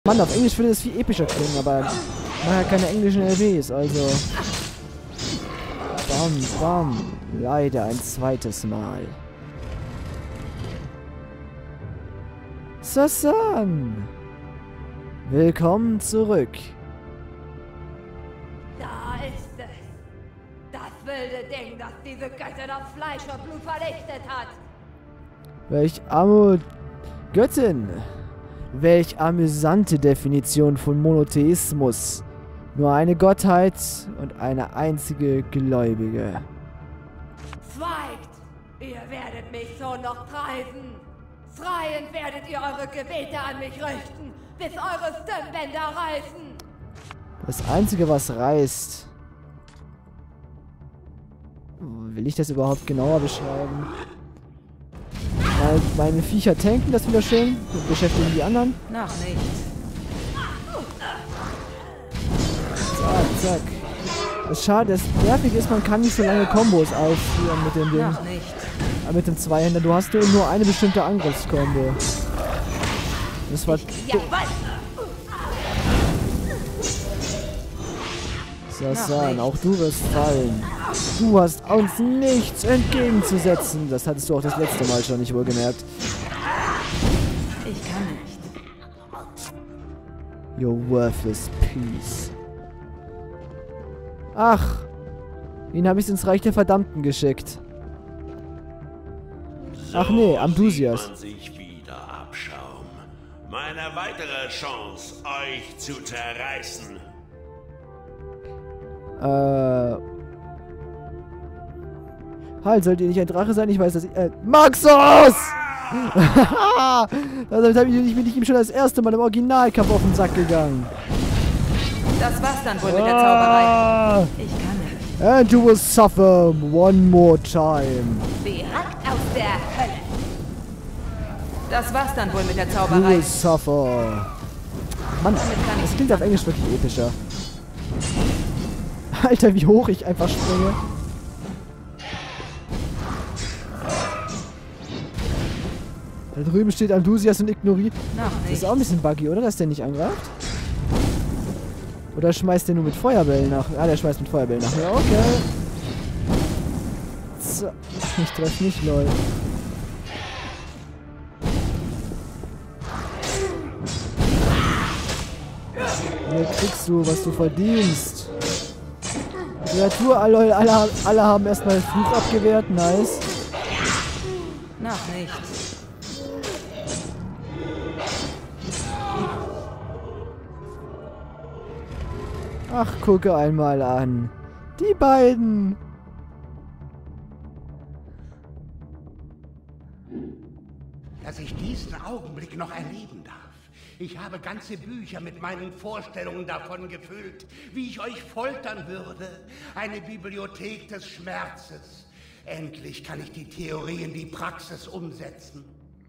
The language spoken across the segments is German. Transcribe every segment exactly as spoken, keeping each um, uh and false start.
Mann, auf Englisch würde das viel epischer klingen, aber ich mache ja keine englischen L Ws, also... Bam, bam. Leider ein zweites Mal. Sasan! Willkommen zurück. Da ist es. Das wilde Ding, das diese Göttin auf Fleisch und Blut vernichtet hat. Welch Amu... Göttin! Welch amüsante Definition von Monotheismus. Nur eine Gottheit und eine einzige Gläubige. Schweigt! Ihr werdet mich so noch preisen. Schreiend werdet ihr eure Gebete an mich richten, bis eure Stimmbänder reißen. Das Einzige, was reißt... Will ich das überhaupt genauer beschreiben? Meine, meine Viecher tanken das wieder schön und beschäftigen die anderen. Noch nicht. Zack, zack. Das Schade, das Nervige ist, man kann nicht so lange Kombos ausführen mit dem Ding. Noch nicht. Aber mit dem Zweihänder. Du hast nur eine bestimmte Angriffskombo. Das war... Sasan, auch du wirst fallen. Du hast uns nichts entgegenzusetzen. Das hattest du auch das letzte Mal schon nicht wohl gemerkt. Ich kann nicht. Your worthless piece. Ach, ihn habe ich ins Reich der Verdammten geschickt. Ach nee, Amdusias. So sieht man sich wieder, Abschaum. Meine weitere Chance, euch zu zerreißen. Äh. Halt, sollt ihr nicht ein Drache sein? Ich weiß, dass ich. Äh. Maxos! Damit habe ich, bin ich ihm schon das erste Mal im Originalkampf auf den Sack gegangen. Das war's dann wohl mit der Zauberei. Ich kann nicht. And you will suffer one more time. Direkt aus der Hölle. Das war's dann wohl mit der You Zauberei. will suffer. Mann, das klingt auf Englisch wirklich epischer. Alter, wie hoch ich einfach springe. Da drüben steht Amdusias und ignoriert. Noch Das nicht. ist auch ein bisschen buggy, oder? Dass der nicht angreift? Oder schmeißt der nur mit Feuerbällen nach? Ah, der schmeißt mit Feuerbällen nach. Ja, okay. So. Ich treffe nicht, lol. Hier kriegst du, was du verdienst. Kreatur, alle, alle, alle haben erstmal Fluch abgewehrt. Nice. Noch nicht. Ach, gucke einmal an. Die beiden. Dass ich diesen Augenblick noch erleben darf. Ich habe ganze Bücher mit meinen Vorstellungen davon gefüllt, wie ich euch foltern würde. Eine Bibliothek des Schmerzes. Endlich kann ich die Theorie in die Praxis umsetzen.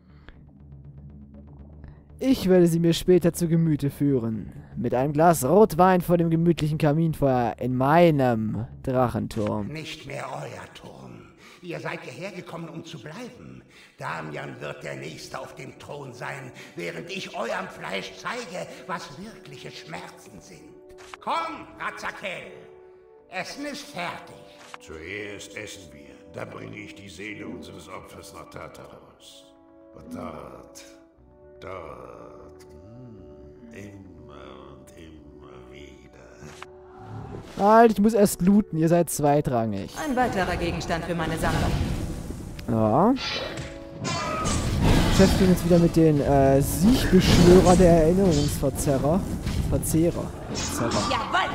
Ich werde sie mir später zu Gemüte führen. Mit einem Glas Rotwein vor dem gemütlichen Kaminfeuer in meinem Drachenturm. Nicht mehr euer Turm. Ihr seid hierher gekommen, um zu bleiben. Damian wird der Nächste auf dem Thron sein, während ich eurem Fleisch zeige, was wirkliche Schmerzen sind. Komm, Razakel. Essen ist fertig. Zuerst essen wir, dann bringe ich die Seele unseres Opfers nach Tartarus. Und dort, dort, hm, immer und immer wieder. Halt, ich muss erst looten, ihr seid zweitrangig. Ein weiterer Gegenstand für meine Sammlung. Ja. Beschäftigen uns wieder mit den äh, Siegbeschwörer der Erinnerungsverzerrer. Verzehrer. Verzerrer. Jawohl!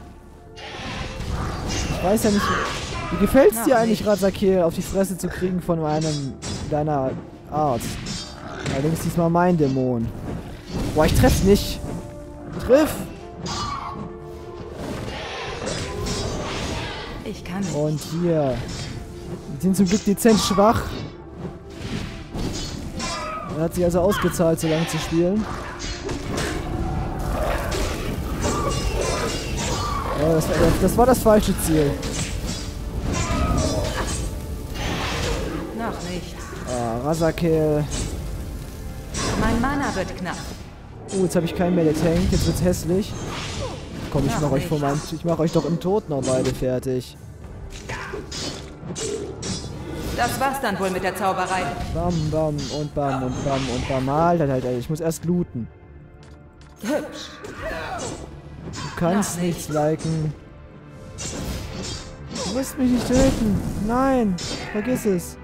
Ich weiß ja nicht, wie gefällt's Noch dir eigentlich, nicht. Razakel, auf die Fresse zu kriegen von einem deiner Art? Allerdings diesmal mein Dämon. Boah, ich treffe nicht. Triff! Ich kann nicht. Und hier. Wir sind zum Glück dezent schwach. Er hat sich also ausgezahlt, so lange zu spielen. Ja, das, war, das war das falsche Ziel. Noch nicht. Ah, Razakel. Mein Mana wird knapp. Oh, jetzt habe ich keinen mehr, der Tank. Jetzt wird's hässlich. Komm, ich mach euch vor meinem... Ich mach euch doch im Tod noch beide fertig. Das war's dann wohl mit der Zauberei. Bam, bam und bam und bam und bam. Halt, halt, halt. Ich muss erst looten. Hübsch. Du kannst Noch nicht. nichts liken. Du wirst mich nicht töten. Nein, vergiss es.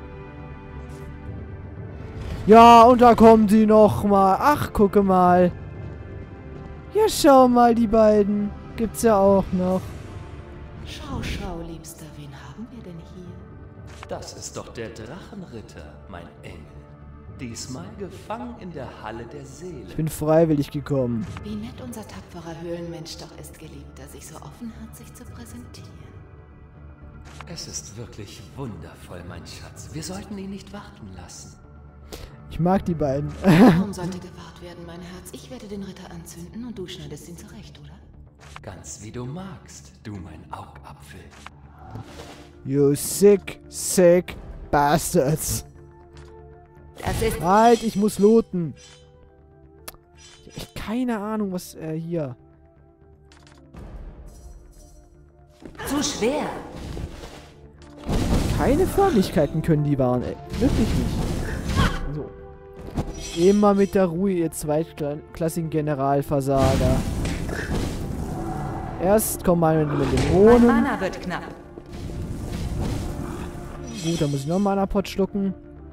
Ja, und da kommen die noch mal. Ach, gucke mal. Ja, schau mal, die beiden. Gibt's ja auch noch. Schau, schau, Liebster, wen haben wir denn hier? Das ist doch der Drachenritter, mein Engel. Diesmal gefangen in der Halle der Seele. Ich bin freiwillig gekommen. Wie nett unser tapferer Höhlenmensch doch ist, Geliebter, sich so offen hat, sich zu präsentieren. Es ist wirklich wundervoll, mein Schatz. Wir sollten ihn nicht warten lassen. Ich mag die beiden. Warum sollte gewahrt werden, mein Herz? Ich werde den Ritter anzünden und du schneidest ihn zurecht, oder? Ganz wie du magst, du mein Augapfel. You sick, sick bastards. Das ist... Halt, ich muss looten. Ich hab echt keine Ahnung, was äh, hier... zu schwer. Keine Förmlichkeiten können die waren, ey. Wirklich nicht. So. Immer mit der Ruhe, ihr zweitklassigen Generalversager. Erst kommen meine Mein Dämonen. Mana wird knapp. Gut, dann muss ich noch einen Mana-Pot schlucken.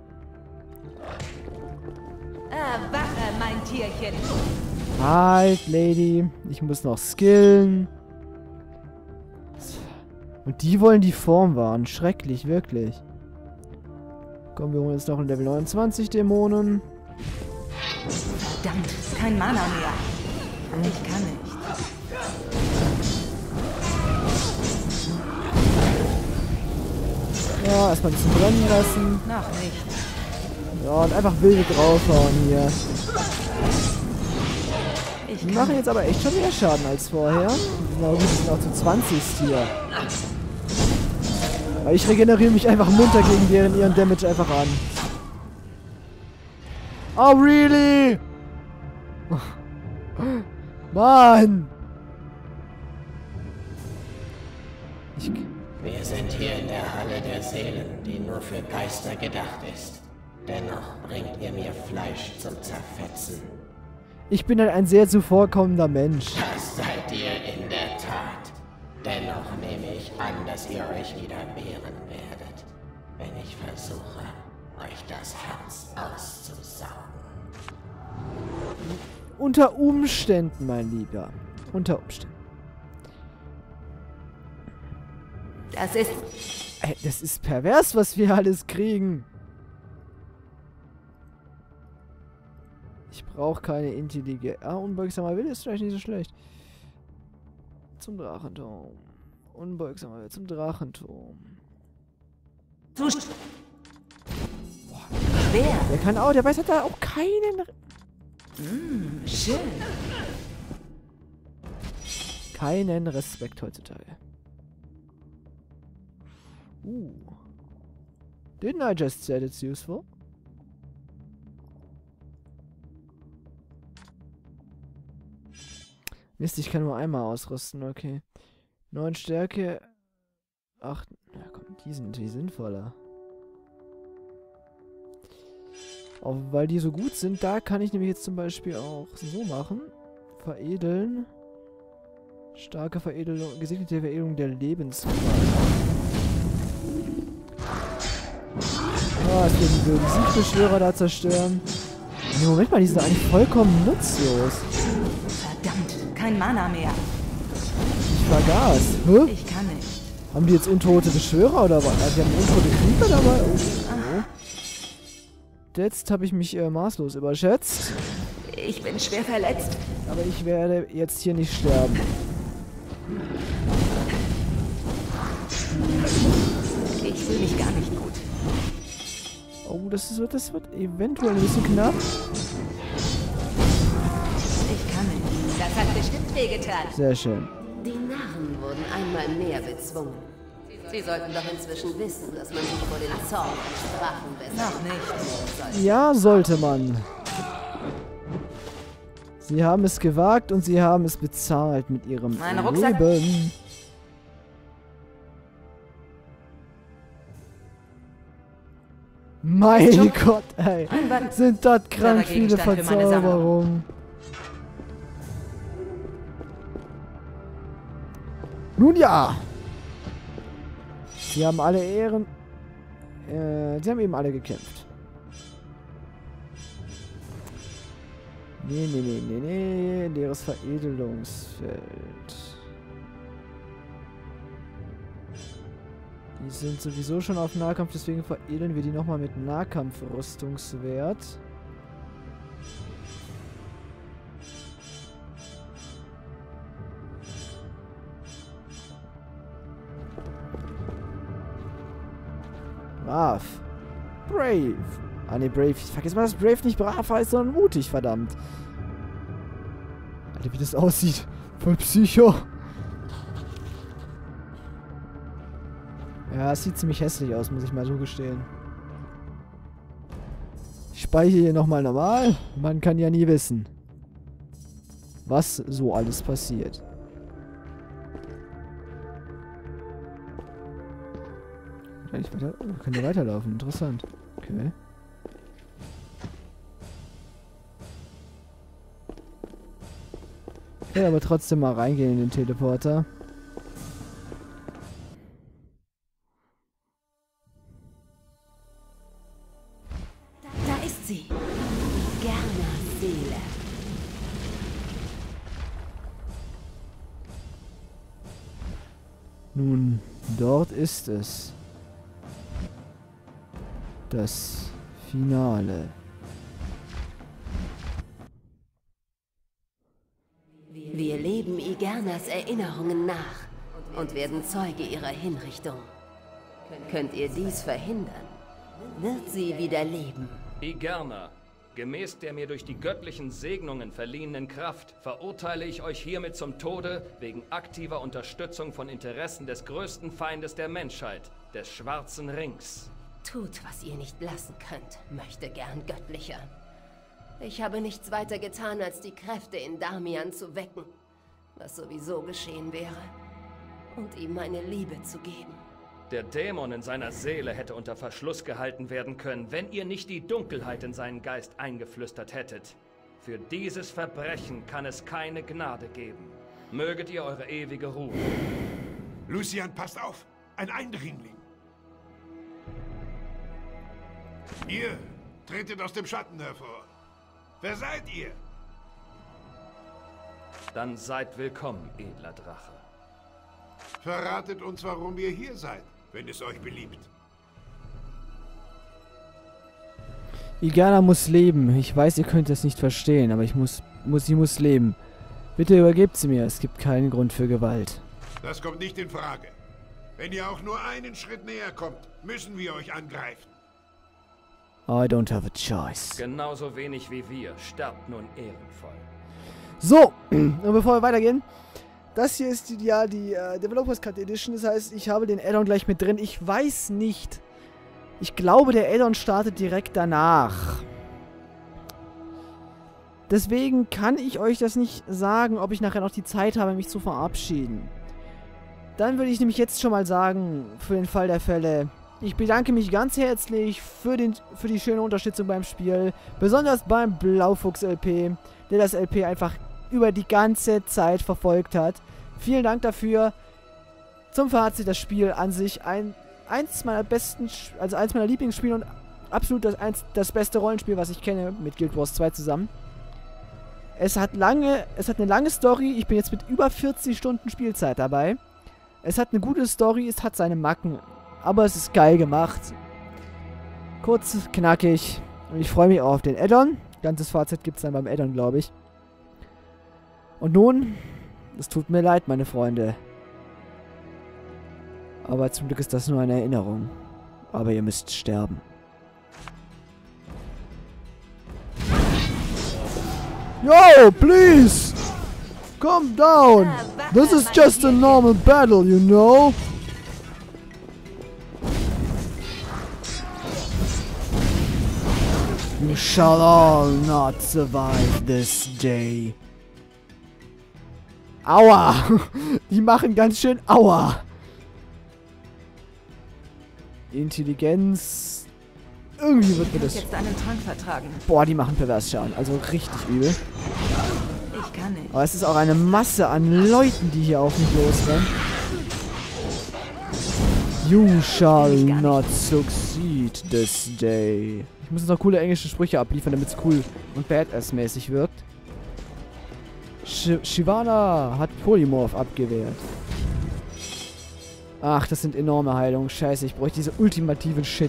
Erwache, mein Tierchen. Halt, Lady. Ich muss noch skillen. Und die wollen die Form wahren. Schrecklich, wirklich. Komm, wir holen jetzt noch einen Level neunundzwanzig Dämonen. Verdammt, kein Mana mehr. Ich kann nicht. Ja, erstmal ein bisschen brennen lassen. Noch nicht. Ja, und einfach wilde draufhauen hier. Ich Die kann machen nicht. jetzt aber echt schon mehr Schaden als vorher. Die sind auch, die sind auch zu zwanzig hier. Weil ich regeneriere mich einfach munter gegen deren ihren Damage einfach an. Oh, really? Mann! Ich... Wir sind hier in der Halle der Seelen, die nur für Geister gedacht ist. Dennoch bringt ihr mir Fleisch zum Zerfetzen. Ich bin halt ein sehr zuvorkommender Mensch. Das seid ihr in der Tat. Dennoch nehme ich an, dass ihr euch wieder wehren werdet, wenn ich versuche, euch das Herz auszusaugen. Unter Umständen, mein Lieber. Unter Umständen. Das ist... Ey, das ist pervers, was wir alles kriegen. Ich brauche keine Intelligenz. Ah, unbeugsamer Wille ist vielleicht nicht so schlecht. Zum Drachenturm. Unbeugsamer Wille zum Drachenturm. zu sch schwer. Der kann auch, der weiß, hat da auch keinen... Mm, schön. Keinen Respekt heutzutage. Uh. Didn't I just say it's useful? Mist, ich kann nur einmal ausrüsten, okay. Neun Stärke. Acht. Na komm, die sind viel sinnvoller. Auch weil die so gut sind, da kann ich nämlich jetzt zum Beispiel auch so machen. Veredeln. Starke Veredelung, gesegnete Veredelung der Lebensqual. Ah, es werden würden Siegbeschwörer da zerstören. Nee, Moment mal, die sind eigentlich vollkommen nutzlos. Verdammt, kein Mana mehr. Ich vergaß. Hä? Ich kann nicht. Haben die jetzt untote Beschwörer oder was? Also, die haben untote Krieger dabei? Oh. Oh. Jetzt habe ich mich äh, maßlos überschätzt. Ich bin schwer verletzt. Aber ich werde jetzt hier nicht sterben. Ich fühle mich gar nicht gut. Oh, das, ist, das wird eventuell ein bisschen knapp. Ich kann nicht. Das hat bestimmt wehgetan. Sehr schön. Die Narren wurden einmal mehr bezwungen. Sie sollten doch inzwischen wissen, dass man sich vor den Zorn des Drachen besser Noch nicht. Ja, sollte man. Sie haben es gewagt und sie haben es bezahlt mit ihrem Mein Rucksack. Leben. Mein Schon? Gott, ey. Ein Band. Sind das krank Cleverer viele Gegenstand für meine Sammlung. Verzauberungen. Nun ja. Sie haben alle Ehren... Äh, sie haben eben alle gekämpft. Nee, nee, nee, nee, nee. Leeres Veredelungsfeld. Die sind sowieso schon auf Nahkampf, deswegen veredeln wir die nochmal mit Nahkampfrüstungswert. Brav. Brave. Ah ne, Brave. Ich vergesse mal, dass Brave nicht brav heißt, sondern mutig, verdammt. Alter, wie das aussieht. Voll Psycho. Ja, es sieht ziemlich hässlich aus, muss ich mal so gestehen. Ich speichere hier nochmal normal. Man kann ja nie wissen, was so alles passiert. Kann ich weiter? Oh, kann ja weiterlaufen. Interessant. Okay. Ich will aber trotzdem mal reingehen in den Teleporter. Da ist sie. Gernas Seele. Nun, dort ist es. Das Finale. Wir leben Igernas Erinnerungen nach und werden Zeuge ihrer Hinrichtung. Könnt ihr dies verhindern, wird sie wieder leben. Igerna, gemäß der mir durch die göttlichen Segnungen verliehenen Kraft, verurteile ich euch hiermit zum Tode wegen aktiver Unterstützung von Interessen des größten Feindes der Menschheit, des Schwarzen Rings. Tut, was ihr nicht lassen könnt, möchte gern Göttlicher. Ich habe nichts weiter getan, als die Kräfte in Damian zu wecken, was sowieso geschehen wäre, und ihm meine Liebe zu geben. Der Dämon in seiner Seele hätte unter Verschluss gehalten werden können, wenn ihr nicht die Dunkelheit in seinen Geist eingeflüstert hättet. Für dieses Verbrechen kann es keine Gnade geben. Möget ihr eure ewige Ruhe. Lucian, passt auf! Ein Eindringling! Ihr tretet aus dem Schatten hervor. Wer seid ihr? Dann seid willkommen, edler Drache. Verratet uns, warum ihr hier seid, wenn es euch beliebt. Igerna muss leben. Ich weiß, ihr könnt das nicht verstehen, aber ich muss, muss, sie muss leben. Bitte übergebt sie mir. Es gibt keinen Grund für Gewalt. Das kommt nicht in Frage. Wenn ihr auch nur einen Schritt näher kommt, müssen wir euch angreifen. I don't have a choice. Genauso wenig wie wir. Sterbt nun ehrenvoll. So, und bevor wir weitergehen, das hier ist die, ja die äh, Developers Cut Edition. Das heißt, ich habe den Add-on gleich mit drin. Ich weiß nicht. Ich glaube, der Add-on startet direkt danach. Deswegen kann ich euch das nicht sagen, ob ich nachher noch die Zeit habe, mich zu verabschieden. Dann würde ich nämlich jetzt schon mal sagen, für den Fall der Fälle, ich bedanke mich ganz herzlich für, den, für die schöne Unterstützung beim Spiel. Besonders beim Blaufuchs-L P, der das L P einfach über die ganze Zeit verfolgt hat. Vielen Dank dafür. Zum Fazit, das Spiel an sich ein, eins meiner besten, also eins meiner Lieblingsspiele und absolut das, eins, das beste Rollenspiel, was ich kenne, mit Guild Wars zwei zusammen. Es hat lange, es hat eine lange Story. Ich bin jetzt mit über vierzig Stunden Spielzeit dabei. Es hat eine gute Story, es hat seine Macken. Aber es ist geil gemacht. Kurz, knackig. Und ich freue mich auch auf den Add-on. Ganzes Fazit gibt es dann beim Add-on, glaube ich. Und nun, es tut mir leid, meine Freunde. Aber zum Glück ist das nur eine Erinnerung. Aber ihr müsst sterben. Yo, please! Calm down! This is just a normal battle, you know? You shall all not survive this day. Aua! Die machen ganz schön Aua! Intelligenz. Irgendwie wird mir das... jetzt einen Trank vertragen. Boah, die machen pervers Schaden. Also richtig übel. Ich kann nicht. Aber es ist auch eine Masse an Leuten, die hier auf mich losrennen. You shall not succeed this day. Ich muss jetzt noch coole englische Sprüche abliefern, damit es cool und badass-mäßig wirkt. Sh Shyvana hat Polymorph abgewehrt. Ach, das sind enorme Heilungen. Scheiße, ich bräuchte diese ultimativen Shit.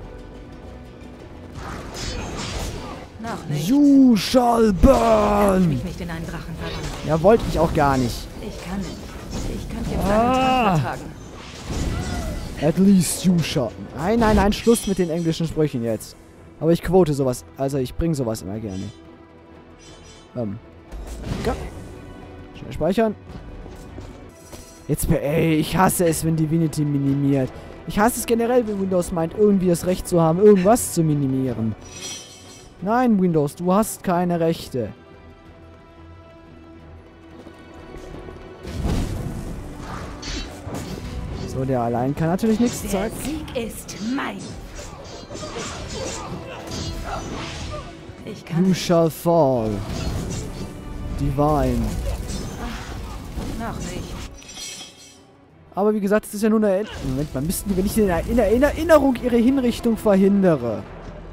Noch nicht. You shall burn! mich nicht in einen Drachen verwandeln. Ja, wollte ich auch gar nicht. Ich kann nicht. Ich kann jetzt Ah. einen Trank vertragen. At least you shall. Nein, nein, nein, Schluss mit den englischen Sprüchen jetzt. Aber ich quote sowas. Also ich bringe sowas immer gerne. Ähm. Ja. Schnell speichern. Jetzt, ey, ich hasse es, wenn Divinity minimiert. Ich hasse es generell, wenn Windows meint, irgendwie das Recht zu haben, irgendwas zu minimieren. Nein, Windows, du hast keine Rechte. So, der allein kann natürlich nichts Der zeigen. Sieg ist mein. Ich kann You shall fall. Divine. noch nicht. Aber wie gesagt, es ist ja nur eine Erinnerung. Moment mal, müssten die, wenn ich in der, in der in Erinnerung ihre Hinrichtung verhindere,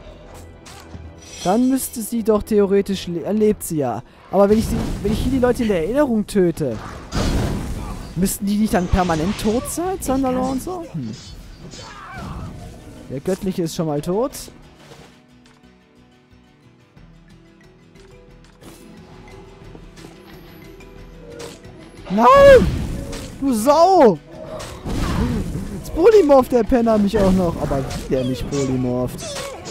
dann müsste sie doch theoretisch, erlebt sie ja. Aber wenn ich, sie, wenn ich hier die Leute in der Erinnerung töte, müssten die nicht dann permanent tot sein, Zandalor und so? Hm. Der Göttliche ist schon mal tot. Nein! Du Sau! Jetzt polymorpht der Penner mich auch noch. Aber wie der mich polymorpht.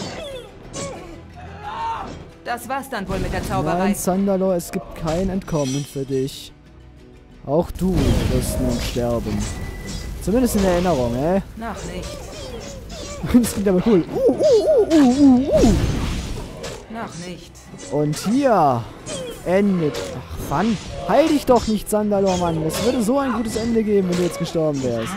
Das war's dann wohl mit der Zauberei. Nein, Zandalor, es gibt kein Entkommen für dich. Auch du wirst nun sterben. Zumindest in Erinnerung, äh? Noch nicht. Das klingt aber cool. Uh, uh, uh, uh, uh, uh. Noch nicht. Und hier endet... Ach, Mann. Heil dich doch nicht, Zandalor, Mann. Es würde so ein gutes Ende geben, wenn du jetzt gestorben wärst.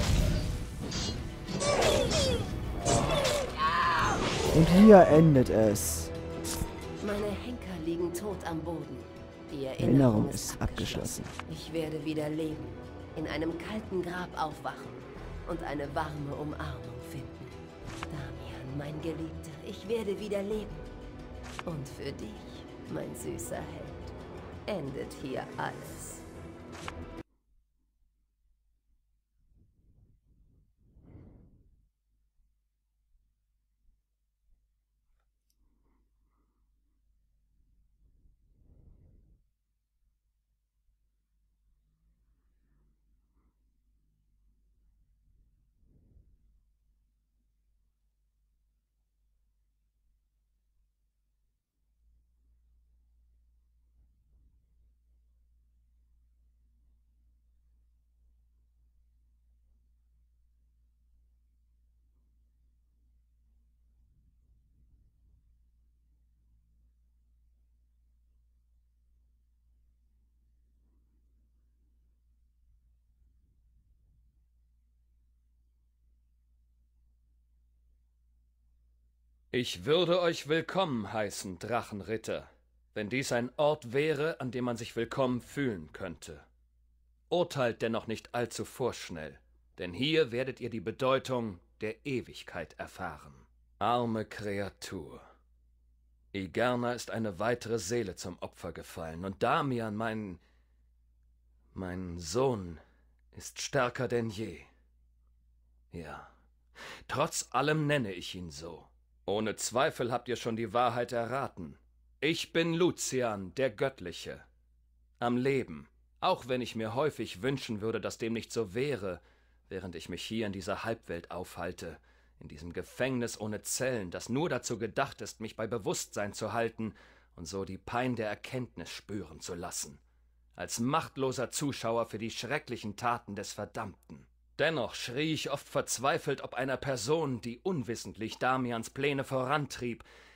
Und hier endet es. Meine Henker liegen tot am Boden. Die Erinnerung, Erinnerung ist ist abgeschlossen. Ich werde wieder leben, in einem kalten Grab aufwachen und eine warme Umarmung finden. Damian, mein Geliebter, ich werde wieder leben. Und für dich, mein süßer Held, endet hier alles. Ich würde euch willkommen heißen, Drachenritter, wenn dies ein Ort wäre, an dem man sich willkommen fühlen könnte. Urteilt dennoch nicht allzu vorschnell, denn hier werdet ihr die Bedeutung der Ewigkeit erfahren. Arme Kreatur. Igerna ist eine weitere Seele zum Opfer gefallen, und Damian, mein... mein Sohn, ist stärker denn je. Ja, trotz allem nenne ich ihn so. Ohne Zweifel habt ihr schon die Wahrheit erraten. Ich bin Lucian, der Göttliche. Am Leben, auch wenn ich mir häufig wünschen würde, dass dem nicht so wäre, während ich mich hier in dieser Halbwelt aufhalte, in diesem Gefängnis ohne Zellen, das nur dazu gedacht ist, mich bei Bewusstsein zu halten und so die Pein der Erkenntnis spüren zu lassen, als machtloser Zuschauer für die schrecklichen Taten des Verdammten. Dennoch schrie ich oft verzweifelt ob einer Person, die unwissentlich Damians Pläne vorantrieb,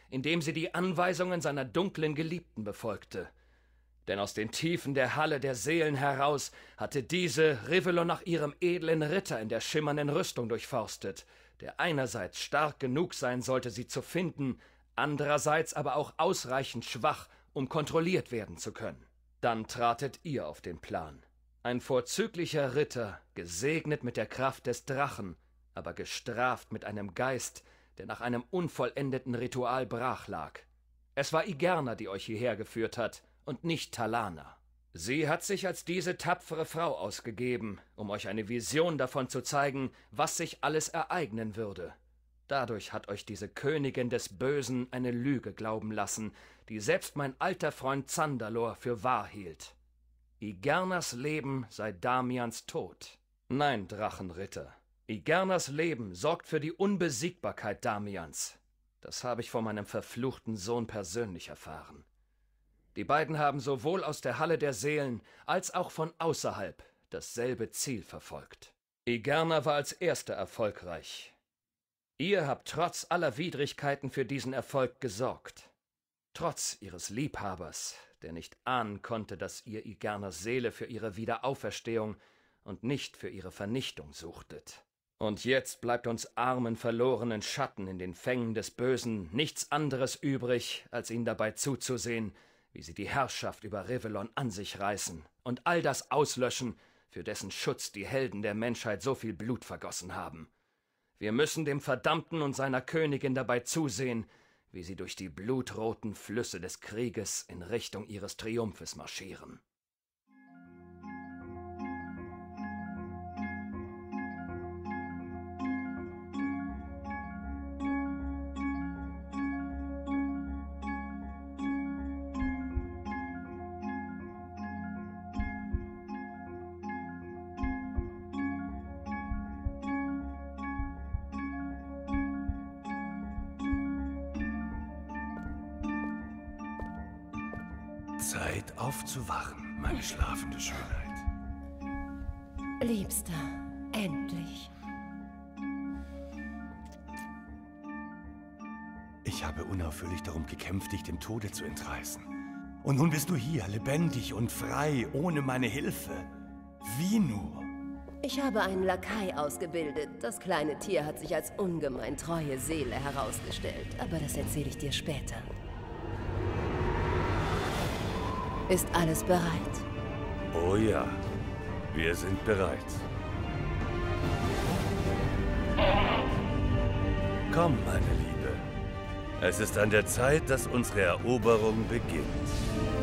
indem sie die Anweisungen seiner dunklen Geliebten befolgte. Denn aus den Tiefen der Halle der Seelen heraus hatte diese Rivellon nach ihrem edlen Ritter in der schimmernden Rüstung durchforstet, der einerseits stark genug sein sollte, sie zu finden, andererseits aber auch ausreichend schwach, um kontrolliert werden zu können. Dann tratet ihr auf den Plan. Ein vorzüglicher Ritter, gesegnet mit der Kraft des Drachen, aber gestraft mit einem Geist, der nach einem unvollendeten Ritual brach lag. Es war Igerna, die euch hierher geführt hat, und nicht Talana. Sie hat sich als diese tapfere Frau ausgegeben, um euch eine Vision davon zu zeigen, was sich alles ereignen würde. Dadurch hat euch diese Königin des Bösen eine Lüge glauben lassen, die selbst mein alter Freund Zandalor für wahr hielt. Igernas Leben sei Damians Tod. Nein, Drachenritter. Igernas Leben sorgt für die Unbesiegbarkeit Damians. Das habe ich von meinem verfluchten Sohn persönlich erfahren. Die beiden haben sowohl aus der Halle der Seelen als auch von außerhalb dasselbe Ziel verfolgt. Igerna war als Erster erfolgreich. Ihr habt trotz aller Widrigkeiten für diesen Erfolg gesorgt. Trotz ihres Liebhabers, der nicht ahnen konnte, dass ihr Igernas Seele für ihre Wiederauferstehung und nicht für ihre Vernichtung suchtet. Und jetzt bleibt uns armen, verlorenen Schatten in den Fängen des Bösen nichts anderes übrig, als ihnen dabei zuzusehen, wie sie die Herrschaft über Rivellon an sich reißen und all das auslöschen, für dessen Schutz die Helden der Menschheit so viel Blut vergossen haben. Wir müssen dem Verdammten und seiner Königin dabei zusehen, wie sie durch die blutroten Flüsse des Krieges in Richtung ihres Triumphes marschieren. Zeit aufzuwachen, meine schlafende Schönheit. Liebster, endlich. Ich habe unaufhörlich darum gekämpft, dich dem Tode zu entreißen. Und nun bist du hier, lebendig und frei, ohne meine Hilfe. Wie nur? Ich habe einen Lakai ausgebildet. Das kleine Tier hat sich als ungemein treue Seele herausgestellt. Aber das erzähle ich dir später. Ist alles bereit? Oh ja, wir sind bereit. Komm, meine Liebe. Es ist an der Zeit, dass unsere Eroberung beginnt.